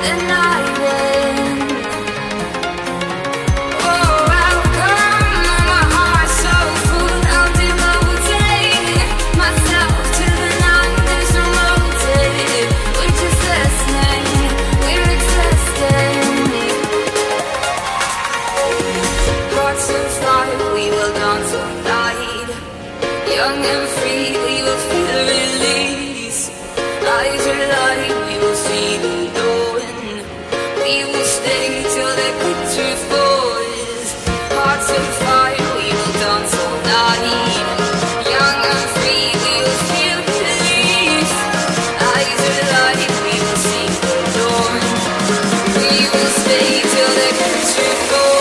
and I win. Oh, how come my heart's so full? I'll devote myself to the night. There's no motive. We're just listening. We're existing. Hearts on fire, we will dance all night. Young and free, we will feel the release. Eyes are light, we will see the dawn. We will stay till the picture falls. Hearts on fire, we will dance all night. Young and free, we will feel the release. Eyes are light, we will see the dawn. We will stay till the picture falls.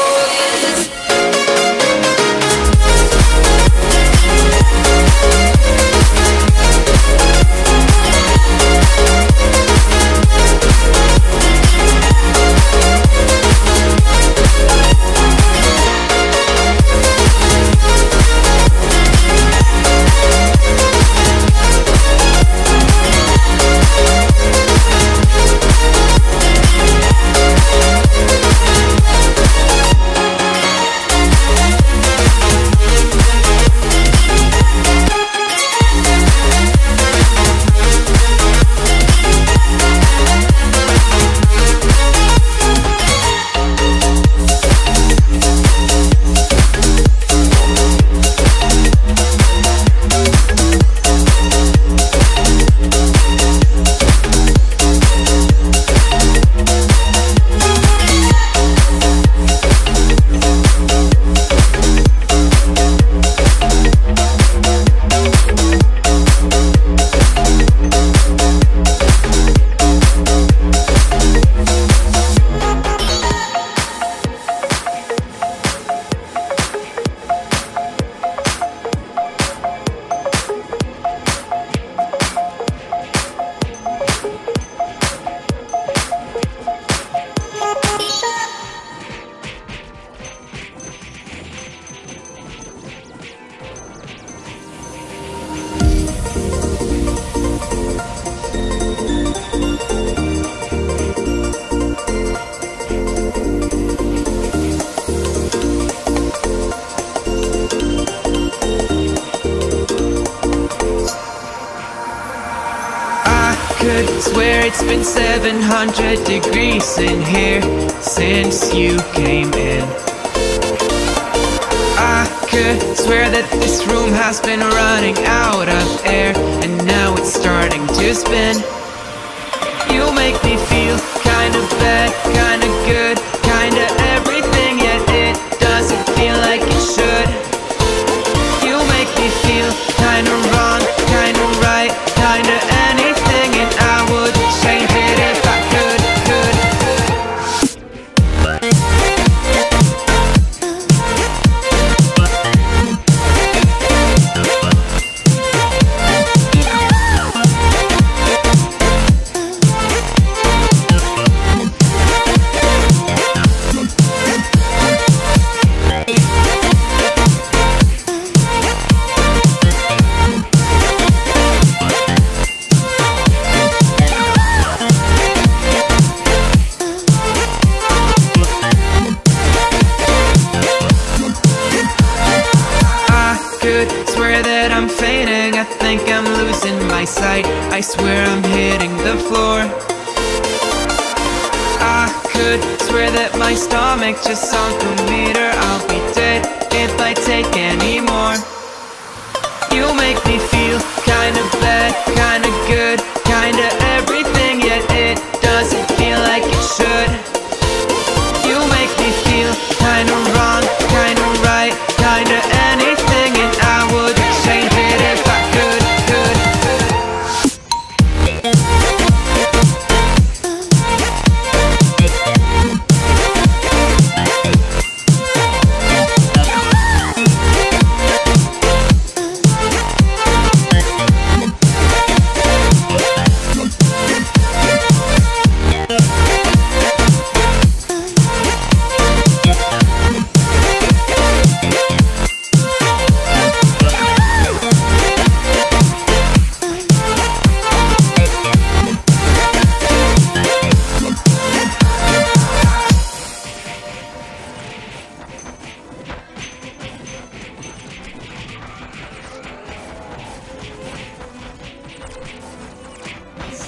Swear it's been 700 degrees in here since you came in. I could swear that this room has been running out of air, and now it's starting to spin. You make me feel kinda bad, kinda good, kinda everything, yet it doesn't feel like it should. You make me feel kinda wrong, kinda right, kinda anything, and I would change it if I could. Swear that I'm fainting, I think I'm losing my sight, I swear I'm hitting the floor. I could swear that my stomach just sunk a meter. I'll be dead if I take any more. You make me feel kinda bad, kinda good, kinda everything, yet it doesn't feel like it should. You make me feel kinda wrong, kinda right, kinda anything, and I would change it if I could.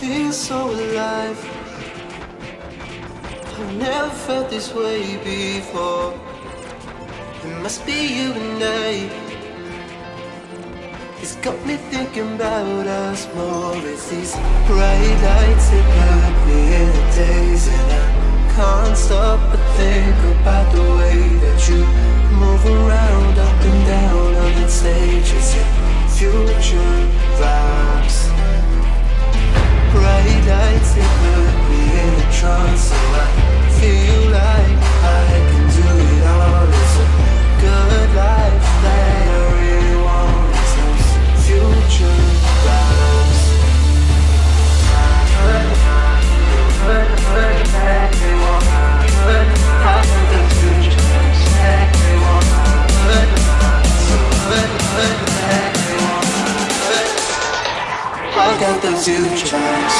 feel so alive. I've never felt this way before. It must be you and I. It's got me thinking about us more. It's these bright lights that put me in a daze, and I can't stop but think about the way that you move around, up and down on that stage. It's your future vibes. Bright lights that put me in a trance, so I feel like I can do it all. It's a good life that I really want. It's those future vibes. I got the future vibes.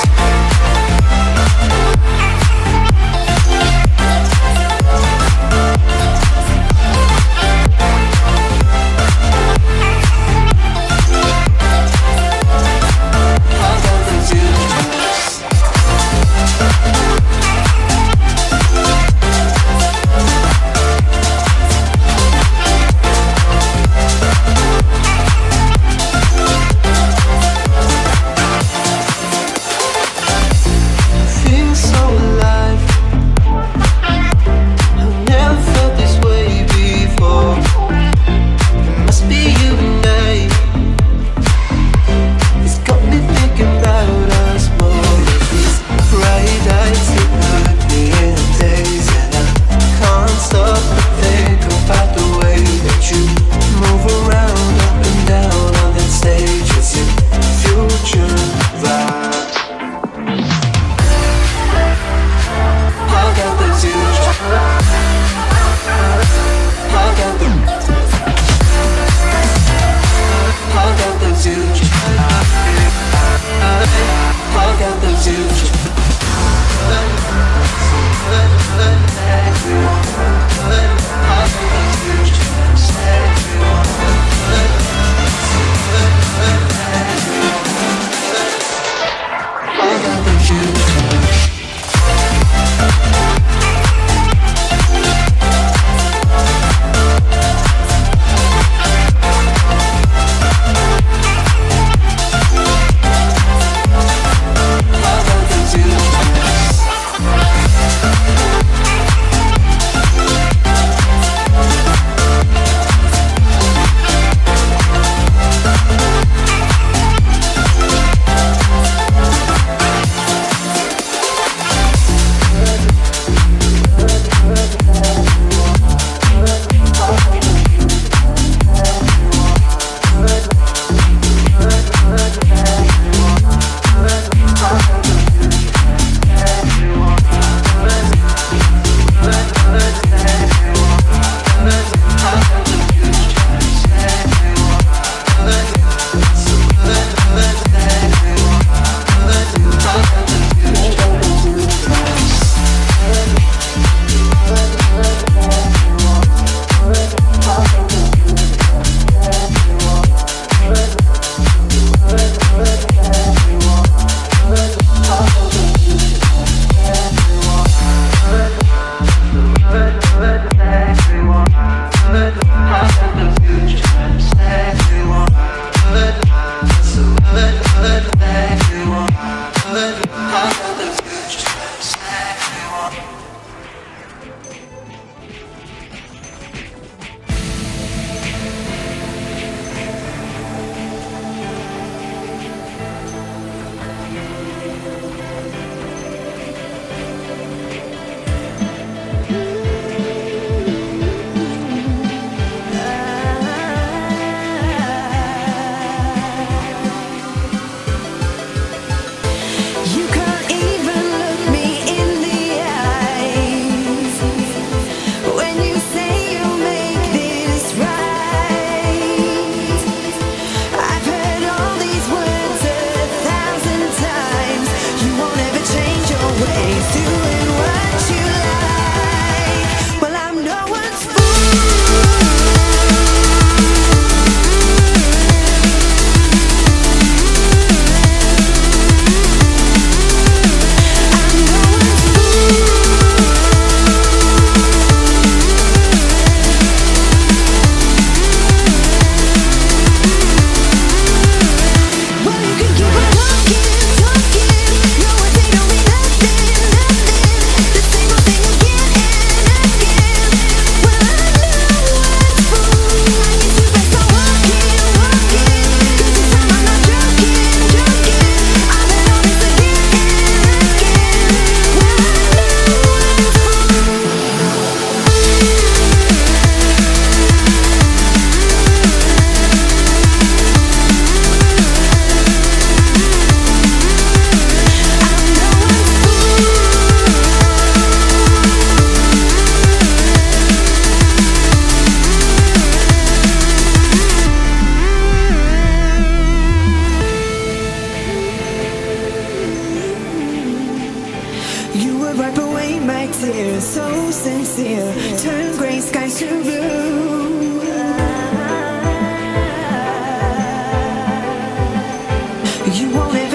clear, so sincere. Turn gray skies to blue. You won't